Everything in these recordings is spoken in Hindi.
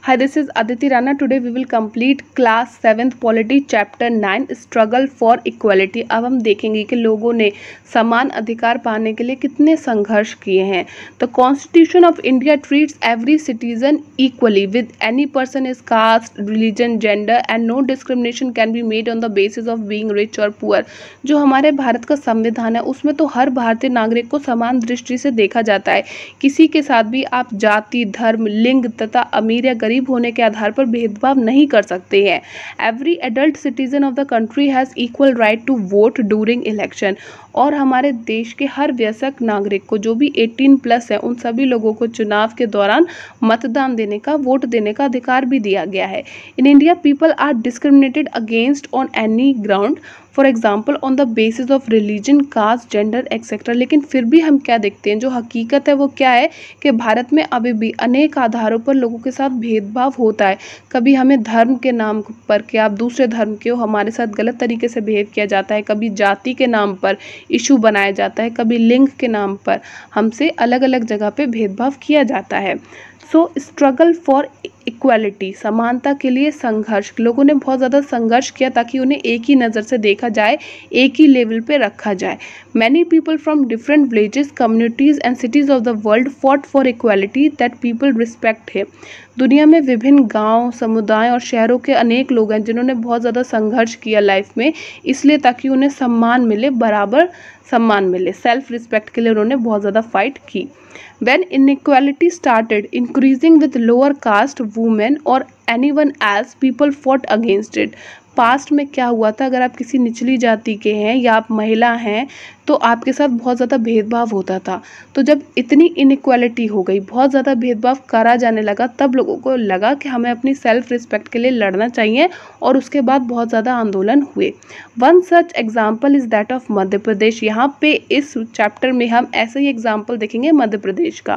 Hi, this is Aditi Rana. Today we will complete class 7th Polity Chapter 9 Struggle for Equality. अब हम देखेंगे कि लोगों ने समान अधिकार पाने के लिए कितने संघर्ष किए हैं. The Constitution of India treats every citizen equally with any person is caste, religion, gender and no discrimination can be made on the basis of being rich or poor. जो हमारे भारत का संविधान है उसमें तो हर भारतीय नागरिक को समान दृष्टि से देखा जाता है. किसी के साथ भी आप जाति, धर्म, लिंग तथा अमीर या गरीब होने के आधार पर भेदभाव नहीं कर सकते हैं. Every adult citizen of the country has equal right to vote during election. और हमारे देश के हर वयस्क नागरिक को, जो भी 18+ है, उन सभी लोगों को चुनाव के दौरान मतदान देने का, वोट देने का अधिकार भी दिया गया है. In India people are discriminated against on any ground, for example on the basis of religion, caste, gender etcetera. लेकिन फिर भी हम क्या देखते हैं, जो हकीकत है वो क्या है कि भारत में अभी भी अनेक आधारों पर लोगों के साथ भेदभाव होता है. कभी हमें धर्म के नाम पर कि आप दूसरे धर्म के हो, हमारे साथ गलत तरीके से बिहेव किया जाता है. कभी जाति के नाम पर इशू बनाया जाता है, कभी लिंग के नाम पर हमसे अलग अलग जगह पे भेदभाव किया जाता है. सो स्ट्रगल फॉर इक्वालिटी, समानता के लिए संघर्ष. लोगों ने बहुत ज़्यादा संघर्ष किया ताकि उन्हें एक ही नज़र से देखा जाए, एक ही लेवल पे रखा जाए. Many people from different villages, communities and cities of the world fought for equality that people respect है. दुनिया में विभिन्न गांव, समुदाय और शहरों के अनेक लोग हैं जिन्होंने बहुत ज़्यादा संघर्ष किया लाइफ में, इसलिए ताकि उन्हें सम्मान मिले, बराबर सम्मान मिले. सेल्फ रिस्पेक्ट के लिए उन्होंने बहुत ज़्यादा फाइट की. When inequality started increasing with lower caste, women or anyone else, people fought against it. Past में क्या हुआ था, अगर आप किसी निचली जाति के हैं या आप महिला हैं तो आपके साथ बहुत ज़्यादा भेदभाव होता था. तो जब इतनी इनइक्वालिटी हो गई, बहुत ज़्यादा भेदभाव करा जाने लगा, तब लोगों को लगा कि हमें अपनी सेल्फ रिस्पेक्ट के लिए लड़ना चाहिए और उसके बाद बहुत ज़्यादा आंदोलन हुए. One such example is that of Madhya Pradesh. यहाँ पे इस चैप्टर में हम ऐसे ही एग्जाम्पल देखेंगे मध्य प्रदेश का.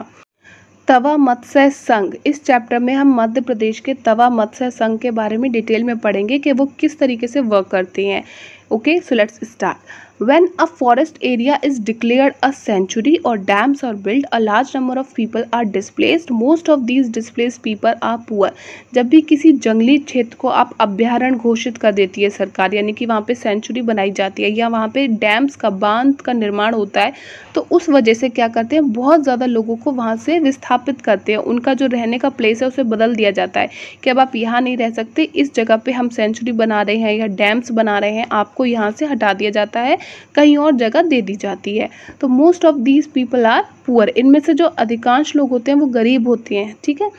तवा मत्स्य संघ. इस चैप्टर में हम मध्य प्रदेश के तवा मत्स्य संघ के बारे में डिटेल में पढ़ेंगे कि वो किस तरीके से वर्क करते हैं. Okay, so let's start. When a forest area is declared a sanctuary or dams are built, a large number of people are displaced. Most of these displaced people are poor. जब भी किसी जंगली क्षेत्र को आप अभयारण्य घोषित कर देती है सरकार, यानी कि वहाँ पे सेंचुरी बनाई जाती है या वहाँ पे डैम्स का, बांध का निर्माण होता है, तो उस वजह से क्या करते हैं, बहुत ज़्यादा लोगों को वहाँ से विस्थापित करते हैं. उनका जो रहने का प्लेस है उसे बदल दिया जाता है कि अब आप यहाँ नहीं रह सकते, इस जगह पे हम सेंचुरी बना रहे हैं या डैम्स बना रहे हैं, आपको यहाँ से हटा दिया जाता है, कहीं और जगह दे दी जाती है. तो most of these people are poor. इनमें से जो अधिकांश लोग होते हैं वो गरीब होते हैं. ठीक है.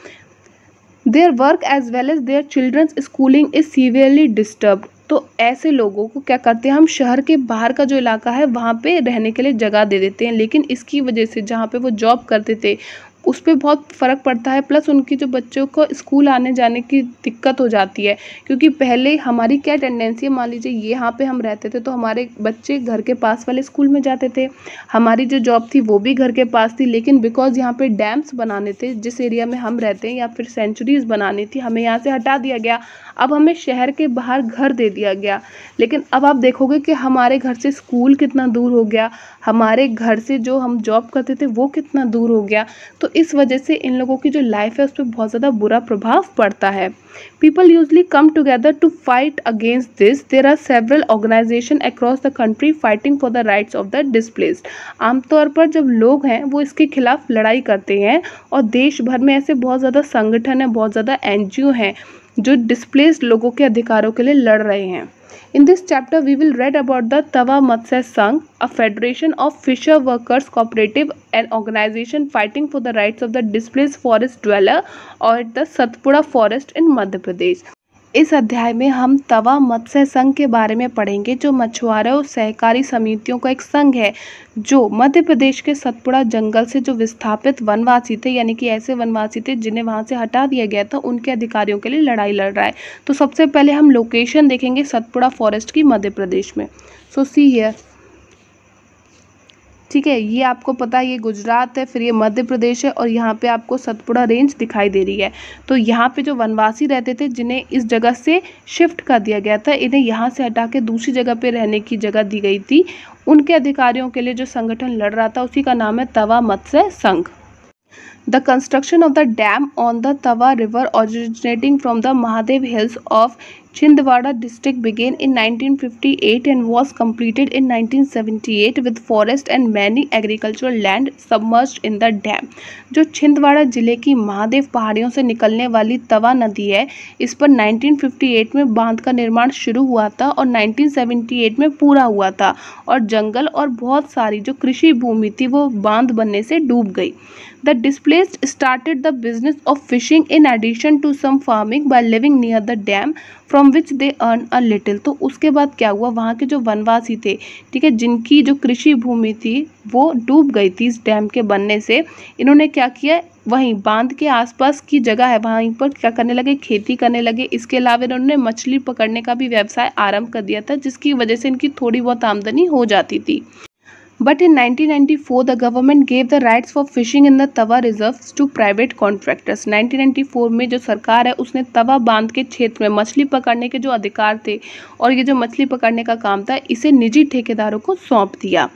Their work as well as their children's schooling is severely disturbed. तो ऐसे लोगों को क्या करते हैं, हम शहर के बाहर का जो इलाका है वहाँ पे रहने के लिए जगह दे देते हैं, लेकिन इसकी वजह से जहाँ पे वो जॉब करते थे उस पर बहुत फ़र्क पड़ता है. प्लस उनकी जो बच्चों को स्कूल आने जाने की दिक्कत हो जाती है, क्योंकि पहले हमारी क्या टेंडेंसी है, मान लीजिए यहाँ पे हम रहते थे तो हमारे बच्चे घर के पास वाले स्कूल में जाते थे, हमारी जो जॉब थी वो भी घर के पास थी. लेकिन बिकॉज यहाँ पे डैम्स बनाने थे जिस एरिया में हम रहते हैं, या फिर सेंचुरीज बनानी थी, हमें यहाँ से हटा दिया गया. अब हमें शहर के बाहर घर दे दिया गया. लेकिन अब आप देखोगे कि हमारे घर से स्कूल कितना दूर हो गया, हमारे घर से जो हम जॉब करते थे वो कितना दूर हो गया. तो इस वजह से इन लोगों की जो लाइफ है उस पर बहुत ज़्यादा बुरा प्रभाव पड़ता है. People usually come together to fight against this. There are several organizations across the country fighting for the rights of the displaced. आमतौर पर जब लोग हैं वो इसके खिलाफ लड़ाई करते हैं और देश भर में ऐसे बहुत ज़्यादा संगठन है, बहुत ज़्यादा NGO हैं जो डिस्प्लेस्ड लोगों के अधिकारों के लिए लड़ रहे हैं. In this chapter, we will read about the Tawa Matsya Sangh, a federation of fisher workers cooperative, an organization fighting for the rights of the displaced forest dweller or the Satpura forest in Madhya Pradesh. इस अध्याय में हम तवा मत्स्य संघ के बारे में पढ़ेंगे, जो मछुआरों और सहकारी समितियों का एक संघ है जो मध्य प्रदेश के सतपुड़ा जंगल से जो विस्थापित वनवासी थे, यानी कि ऐसे वनवासी थे जिन्हें वहां से हटा दिया गया था, उनके अधिकारियों के लिए लड़ाई लड़ रहा है. तो सबसे पहले हम लोकेशन देखेंगे सतपुड़ा फॉरेस्ट की मध्य प्रदेश में. So see here. ठीक है, ये आपको पता है ये गुजरात है, फिर ये मध्य प्रदेश है और यहाँ पे आपको सतपुड़ा रेंज दिखाई दे रही है. तो यहाँ पे जो वनवासी रहते थे जिन्हें इस जगह से शिफ्ट कर दिया गया था, इन्हें यहाँ से हटा के दूसरी जगह पे रहने की जगह दी गई थी, उनके अधिकारियों के लिए जो संगठन लड़ रहा था उसी का नाम है तवा मत्स्य संघ. The construction of the dam on the Tava River originating from the Mahadev Hills of Chhindwara district began in 1958 and was completed in 1978 with forest and many agricultural land submerged in the dam. जो छिंदवाड़ा जिले की महादेव पहाड़ियों से निकलने वाली तवा नदी है, इस पर 1958 में बांध का निर्माण शुरू हुआ था और 1978 में पूरा हुआ था और जंगल और बहुत सारी जो कृषि भूमि थी वो बांध बनने से डूब गई. The displaced started the business of fishing in addition to some farming by living near the dam from which they earn a little. तो उसके बाद क्या हुआ, वहाँ के जो वनवासी थे, ठीक है, जिनकी जो कृषि भूमि थी वो डूब गई थी इस डैम के बनने से, इन्होंने क्या किया, वहीं बांध के आसपास की जगह है वहीं पर क्या करने लगे, खेती करने लगे. इसके अलावा इन्होंने मछली पकड़ने का भी व्यवसाय आरंभ कर दिया था, जिसकी वजह से इनकी थोड़ी बहुत आमदनी हो जाती थी. But in 1994, the government gave the rights for fishing in the Tava reserves to private contractors. 1994 में जो सरकार है उसने तवा बांध के क्षेत्र में मछली पकड़ने के जो अधिकार थे और ये जो मछली पकड़ने का काम था इसे निजी ठेकेदारों को सौंप दिया.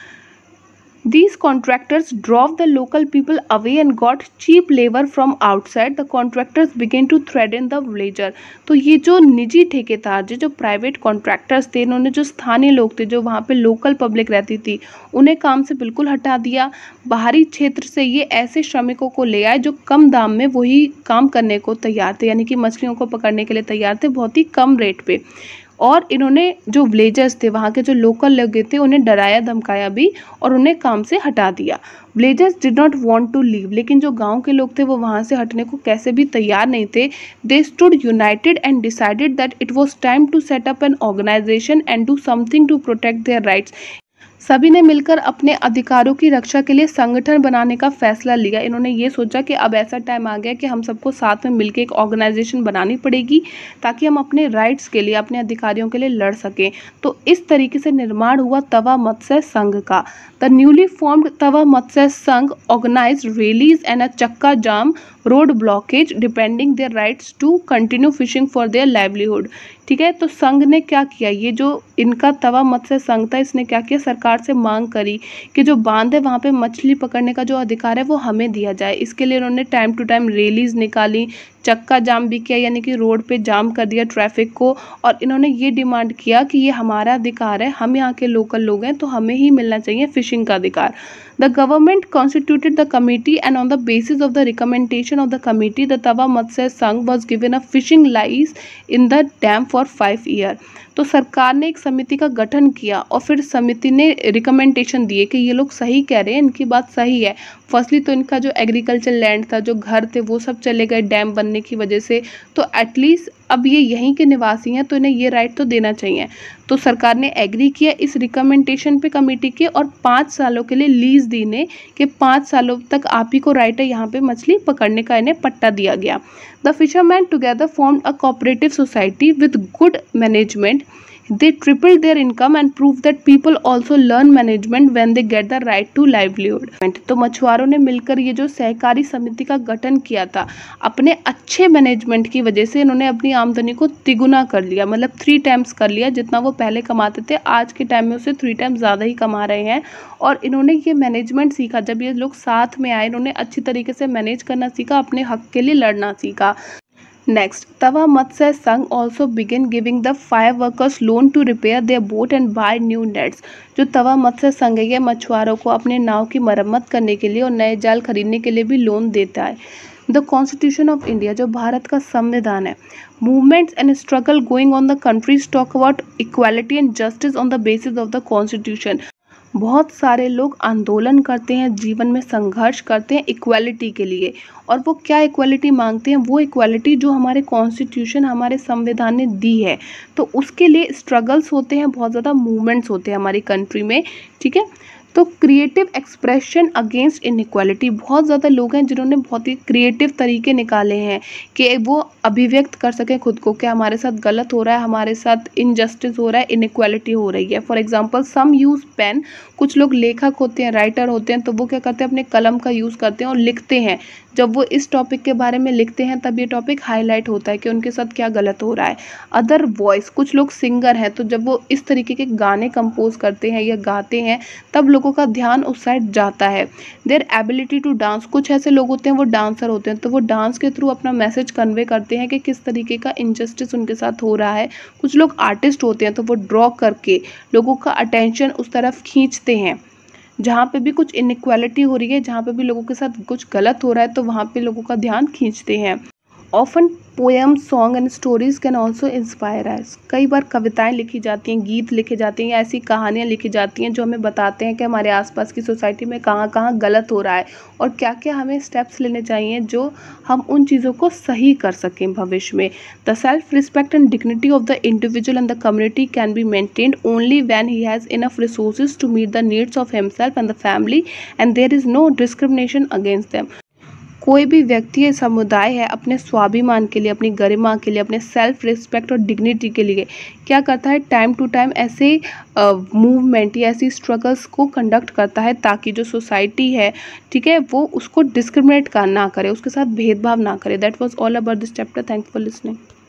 These contractors drove the local people away and got cheap labor from outside. The contractors began to threaten the villager. तो ये जो निजी ठेकेदार जो प्राइवेट कॉन्ट्रैक्टर्स थे, इन्होंने जो स्थानीय लोग थे, जो वहाँ पे लोकल पब्लिक रहती थी, उन्हें काम से बिल्कुल हटा दिया. बाहरी क्षेत्र से ये ऐसे श्रमिकों को ले आए जो कम दाम में वही काम करने को तैयार थे, यानी कि मछलियों को पकड़ने के लिए तैयार थे बहुत ही कम रेट पे. और इन्होंने जो विलेजर्स थे, वहाँ के जो लोकल लोग थे, उन्हें डराया धमकाया भी और उन्हें काम से हटा दिया. Villagers did not want to leave, लेकिन जो गांव के लोग थे वो वहाँ से हटने को कैसे भी तैयार नहीं थे. They stood united and decided that it was time to set up an organisation and do something to protect their rights. सभी ने मिलकर अपने अधिकारों की रक्षा के लिए संगठन बनाने का फैसला लिया. इन्होंने ये सोचा कि अब ऐसा टाइम आ गया कि हम सबको साथ में मिलकर एक ऑर्गेनाइजेशन बनानी पड़ेगी ताकि हम अपने राइट्स के लिए, अपने अधिकारियों के लिए लड़ सकें. तो इस तरीके से निर्माण हुआ तवा मत्स्य संघ का. The newly formed Tawa Matsya Sangh organised rallies and a chakka jam road blockage depending their rights to continue fishing for their livelihood. ठीक है, तो संघ ने क्या किया, ये जो इनका तवा मत्स्य संघ था इसने क्या किया, सरकार से मांग करी कि जो बांध है वहाँ पे मछली पकड़ने का जो अधिकार है वो हमें दिया जाए. इसके लिए उन्होंने टाइम टू टाइम रैलीज निकाली, चक्का जाम भी किया, यानी कि रोड पे जाम कर दिया ट्रैफिक को, और इन्होंने ये डिमांड किया कि ये हमारा अधिकार है, हम यहाँ के लोकल लोग हैं तो हमें ही मिलना चाहिए फिशिंग का अधिकार. The government constituted the committee and on the basis of the recommendation of the committee, the Tava Matsya Sangh was given a fishing license in the dam for 5 years. तो सरकार ने एक समिति का गठन किया और फिर समिति ने रिकमेंडेशन दिए कि ये लोग सही कह रहे हैं, इनकी बात सही है. फर्स्टली तो इनका जो एग्रीकल्चर लैंड था, जो घर थे, वो सब चले गए डैम बनने की वजह से, तो एटलीस्ट अब ये यहीं के निवासी हैं तो इन्हें ये राइट तो देना चाहिए. तो सरकार ने एग्री किया इस रिकमेंडेशन पे कमेटी के और 5 सालों के लिए लीज दी ने कि 5 सालों तक आप ही को राइट है यहाँ पे मछली पकड़ने का, इन्हें पट्टा दिया गया. The fisherman together formed a cooperative society with good management. They tripled their income and proved that people also learn management when they get the right to livelihood. तो मछुआरों ने मिलकर ये जो सहकारी समिति का गठन किया था, अपने अच्छे मैनेजमेंट की वजह से इन्होंने अपनी आमदनी को तिगुना कर लिया, मतलब 3 टाइम्स कर लिया. जितना वो पहले कमाते थे आज के टाइम में उससे 3 टाइम्स ज़्यादा ही कमा रहे हैं. और इन्होंने ये मैनेजमेंट सीखा, जब ये लोग साथ में आए इन्होंने अच्छी तरीके से मैनेज करना सीखा, अपने हक के लिए लड़ना सीखा. Next, Tava Matsya Sangh also began giving the fire workers loan to repair their boat and buy new nets. जो तवा मत्स्य संघ है, मछुआरों को अपने नाव की मरम्मत करने के लिए और नए जाल खरीदने के लिए भी लोन देता है. द कॉन्स्टिट्यूशन ऑफ इंडिया, जो भारत का संविधान है, movements and struggle going on the countries talk about equality and justice on the basis of the constitution. बहुत सारे लोग आंदोलन करते हैं, जीवन में संघर्ष करते हैं इक्वालिटी के लिए. और वो क्या इक्वालिटी मांगते हैं, वो इक्वालिटी जो हमारे कॉन्स्टिट्यूशन, हमारे संविधान ने दी है. तो उसके लिए स्ट्रगल्स होते हैं, बहुत ज़्यादा मूवमेंट्स होते हैं हमारी कंट्री में. ठीक है, तो क्रिएटिव एक्सप्रेशन अगेंस्ट इनइक्वालिटी, बहुत ज़्यादा लोग हैं जिन्होंने बहुत ही क्रिएटिव तरीके निकाले हैं कि वो अभिव्यक्त कर सकें खुद को कि हमारे साथ गलत हो रहा है, हमारे साथ इनजस्टिस हो रहा है, इनइक्वालिटी हो रही है. For example some use pen, कुछ लोग लेखक होते हैं, राइटर होते हैं, तो वो क्या करते हैं, अपने कलम का यूज़ करते हैं और लिखते हैं जब वो इस टॉपिक के बारे में लिखते हैं तब ये टॉपिक हाईलाइट होता है कि उनके साथ क्या गलत हो रहा है। अदर वॉइस, कुछ लोग सिंगर हैं तो जब वो इस तरीके के गाने कंपोज करते हैं या गाते हैं तब लोगों का ध्यान उस साइड जाता है। देयर एबिलिटी टू डांस, कुछ ऐसे लोग होते हैं वो डांसर होते हैं तो वो डांस के थ्रू अपना मैसेज कन्वे करते हैं कि किस तरीके का इनजस्टिस उनके साथ हो रहा है। कुछ लोग आर्टिस्ट होते हैं तो वो ड्रॉ करके लोगों का अटेंशन उस तरफ खींचते हैं। जहाँ पे भी कुछ इनइक्वालिटी हो रही है, जहाँ पे भी लोगों के साथ कुछ गलत हो रहा है तो वहाँ पे लोगों का ध्यान खींचते हैं। Often poem, song and stories can also inspire us, कई बार कविताएं लिखी जाती हैं, गीत लिखे जाते हैं या ऐसी कहानियाँ लिखी जाती हैं जो हमें बताते हैं कि हमारे आसपास की सोसाइटी में कहाँ कहाँ गलत हो रहा है और क्या क्या हमें स्टेप्स लेने चाहिए जो हम उन चीज़ों को सही कर सकें भविष्य में। The self respect and dignity of the individual and the community can be maintained only when he has enough resources to meet the needs of himself and the family and there is no discrimination against them. कोई भी व्यक्ति या समुदाय है अपने स्वाभिमान के लिए, अपनी गरिमा के लिए, अपने सेल्फ रिस्पेक्ट और डिग्निटी के लिए क्या करता है, टाइम टू टाइम ऐसे मूवमेंट या ऐसी स्ट्रगल्स को कंडक्ट करता है ताकि जो सोसाइटी है, ठीक है, वो उसको डिस्क्रिमिनेट ना करे, उसके साथ भेदभाव ना करे। That was all about this chapter. Thanks for listening.